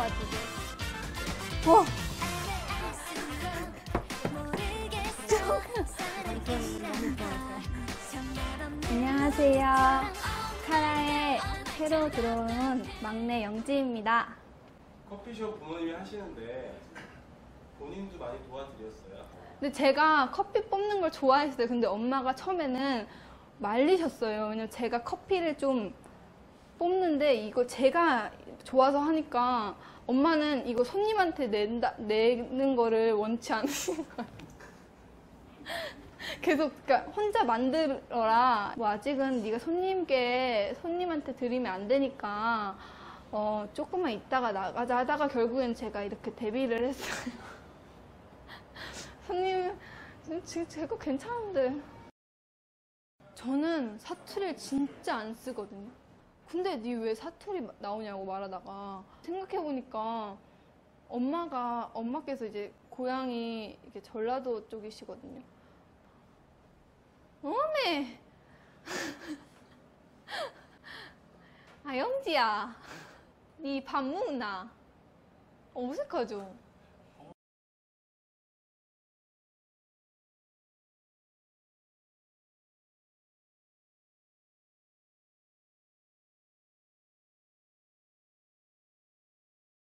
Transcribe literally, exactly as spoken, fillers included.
있어가지고. 와. 안녕하세요. 카라에 새로 들어온 막내 영지입니다. 커피숍 부모님이 하시는데 본인도 많이 도와드렸어요? 근데 제가 커피 뽑는 걸 좋아했어요. 근데 엄마가 처음에는 말리셨어요. 왜냐면 제가 커피를 좀 뽑는데 이거 제가 좋아서 하니까 엄마는 이거 손님한테 낸다, 내는 거를 원치 않으신 거예요. 계속 그러니까 혼자 만들어라. 뭐 아직은 네가 손님께 손님한테 드리면 안 되니까 어 조금만 있다가 나가자 하다가 결국엔 제가 이렇게 데뷔를 했어요. 손님 지금 제가 괜찮은데. 저는 사투리를 진짜 안 쓰거든요. 근데 니 왜 사투리 나오냐고 말하다가 생각해보니까 엄마가 엄마께서 이제 고향이 이렇게 전라도 쪽이시거든요. 어메! 아, 영지야. 니 밥 먹나? 어색하죠?